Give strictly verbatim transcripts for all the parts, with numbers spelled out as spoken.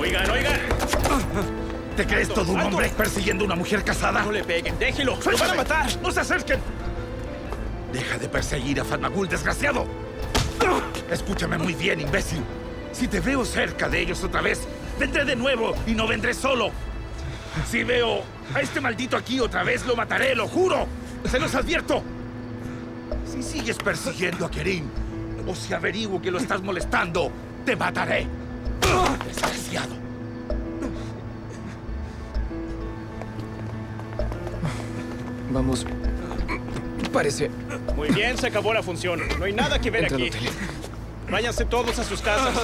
Oigan, oigan. ¿Te crees ¡Alto, todo un alto! hombre persiguiendo a una mujer casada? No le peguen, déjelo. ¡Lo ¡Suéltame! van a matar! ¡No se acerquen! Deja de perseguir a Fatmagul, desgraciado. Escúchame muy bien, imbécil. Si te veo cerca de ellos otra vez, vendré de nuevo y no vendré solo. Si veo a este maldito aquí otra vez, lo mataré, lo juro. Se los advierto. Si sigues persiguiendo a Kerim, o si averiguo que lo estás molestando, te mataré. Desgraciado. Vamos. Parece. Muy bien, se acabó la función. No hay nada que ver Entra al aquí. hotel. Váyanse todos a sus casas.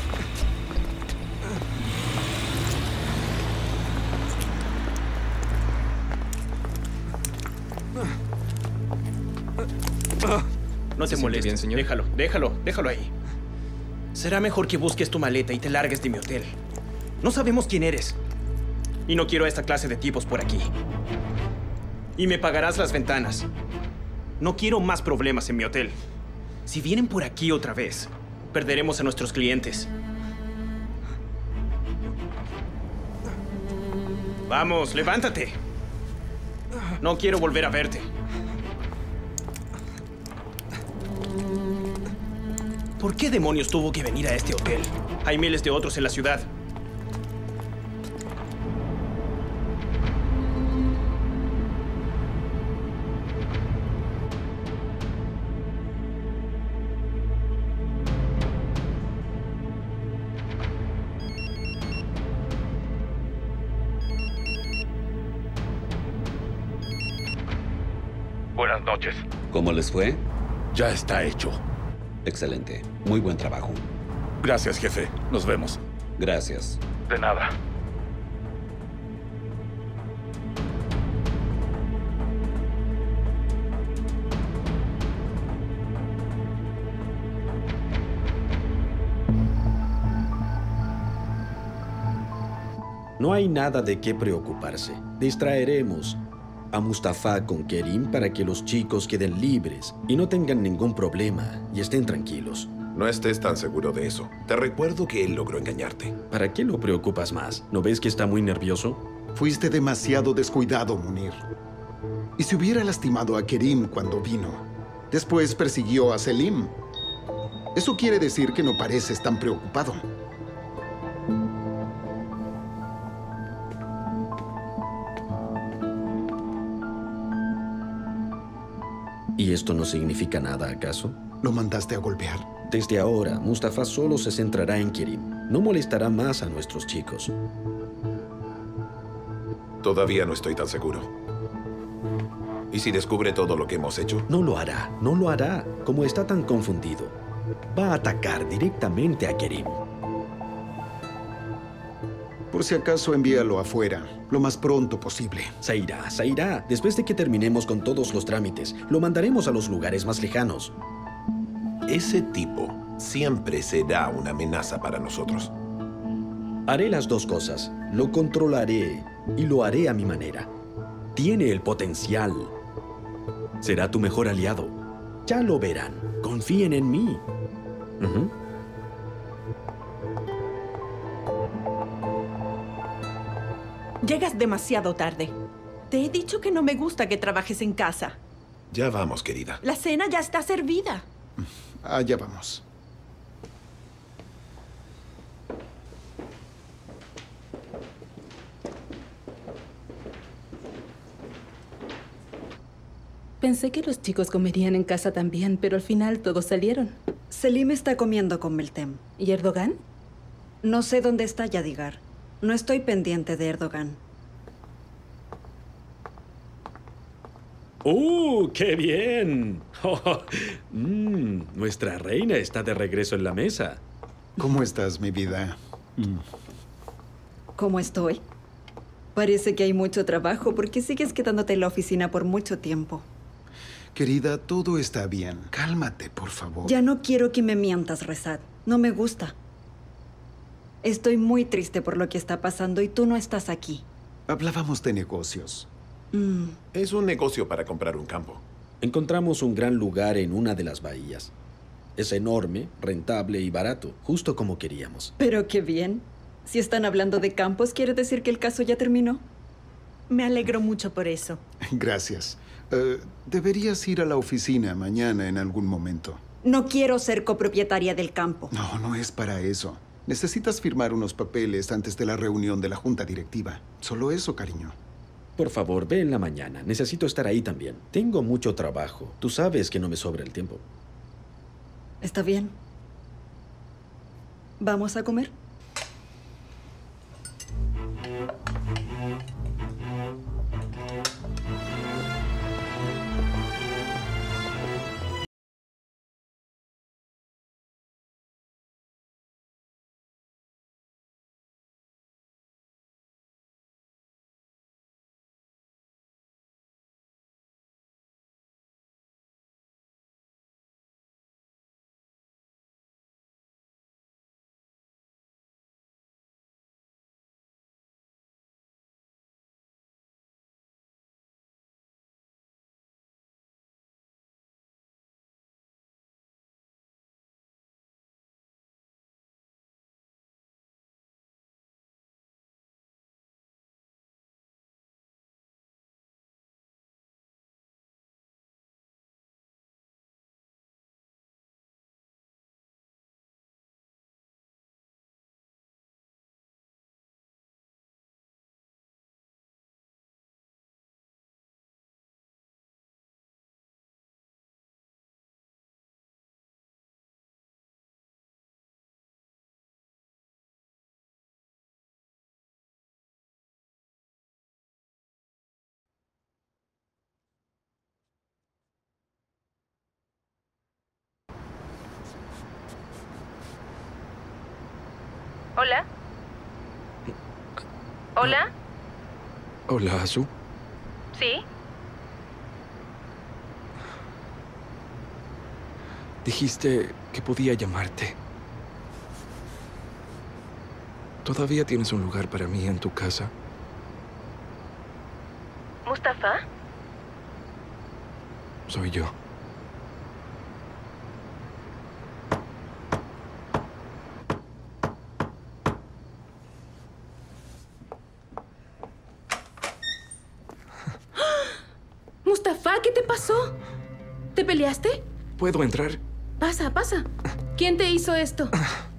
No te siente molestes. bien, señor? Déjalo, déjalo, déjalo ahí. Será mejor que busques tu maleta y te largues de mi hotel. No sabemos quién eres. Y no quiero a esta clase de tipos por aquí. Y me pagarás las ventanas. No quiero más problemas en mi hotel. Si vienen por aquí otra vez, perderemos a nuestros clientes. Vamos, levántate. No quiero volver a verte. ¿Por qué demonios tuvo que venir a este hotel? Hay miles de otros en la ciudad. Buenas noches. ¿Cómo les fue? Ya está hecho. Excelente. Muy buen trabajo. Gracias, jefe. Nos vemos. Gracias. De nada. No hay nada de qué preocuparse. Distraeremos a Mustafa con Kerim para que los chicos queden libres y no tengan ningún problema y estén tranquilos. No estés tan seguro de eso. Te recuerdo que él logró engañarte. ¿Para qué lo preocupas más? ¿No ves que está muy nervioso? Fuiste demasiado descuidado, Munir. Y se hubiera lastimado a Kerim cuando vino. Después persiguió a Selim. Eso quiere decir que no pareces tan preocupado. ¿Y esto no significa nada, acaso? ¿Lo mandaste a golpear? Desde ahora, Mustafa solo se centrará en Kerim. No molestará más a nuestros chicos. Todavía no estoy tan seguro. ¿Y si descubre todo lo que hemos hecho? No lo hará, no lo hará. Como está tan confundido, va a atacar directamente a Kerim. Por si acaso, envíalo afuera, lo más pronto posible. Se irá, se irá. Después de que terminemos con todos los trámites, lo mandaremos a los lugares más lejanos. Ese tipo siempre será una amenaza para nosotros. Haré las dos cosas. Lo controlaré y lo haré a mi manera. Tiene el potencial. Será tu mejor aliado. Ya lo verán. Confíen en mí. Uh-huh. Llegas demasiado tarde. Te he dicho que no me gusta que trabajes en casa. Ya vamos, querida. La cena ya está servida. Allá vamos. Pensé que los chicos comerían en casa también, pero al final todos salieron. Selim está comiendo con Meltem. ¿Y Erdogan? No sé dónde está Yadigar. No estoy pendiente de Erdogan. ¡Uh, qué bien! Oh, mm, nuestra reina está de regreso en la mesa. ¿Cómo estás, mi vida? Mm. ¿Cómo estoy? Parece que hay mucho trabajo porque sigues quedándote en la oficina por mucho tiempo. Querida, todo está bien. Cálmate, por favor. Ya no quiero que me mientas, Rezat. No me gusta. Estoy muy triste por lo que está pasando y tú no estás aquí. Hablábamos de negocios. Mm. Es un negocio para comprar un campo. Encontramos un gran lugar en una de las bahías. Es enorme, rentable y barato, justo como queríamos. Pero qué bien. Si están hablando de campos, ¿quiere decir que el caso ya terminó? Me alegro mucho por eso. Gracias. Eh, deberías ir a la oficina mañana en algún momento. No quiero ser copropietaria del campo. No, no es para eso. Necesitas firmar unos papeles antes de la reunión de la junta directiva. Solo eso, cariño. Por favor, ve en la mañana. Necesito estar ahí también. Tengo mucho trabajo. Tú sabes que no me sobra el tiempo. Está bien. ¿Vamos a comer? ¿Hola? ¿Hola? Hola, Azu. ¿Sí? Dijiste que podía llamarte. ¿Todavía tienes un lugar para mí en tu casa? ¿Mustafa? Soy yo. Mustafa, ¿qué te pasó? ¿Te peleaste? ¿Puedo entrar? Pasa, pasa. ¿Quién te hizo esto?